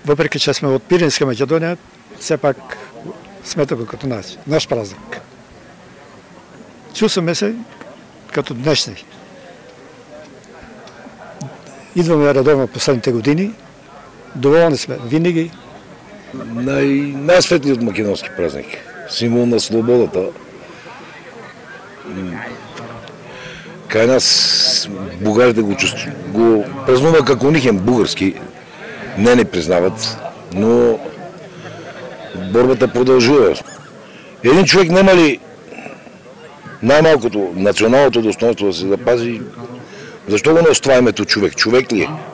въпреки че сме от Пиринска Македония, все пак смета го като наш празник. Чувстваме се като днешни. Идваме редовно последните години, доволни сме винаги. Най-светлият македонски празник, символ на свободата. Кай нас бугарите го празнува како нихен бугарски, не ни признават, но борбата продължува. Един човек нема ли най-малкото националното достоинство да се запази, защо го не оставим човек? Човек ли е?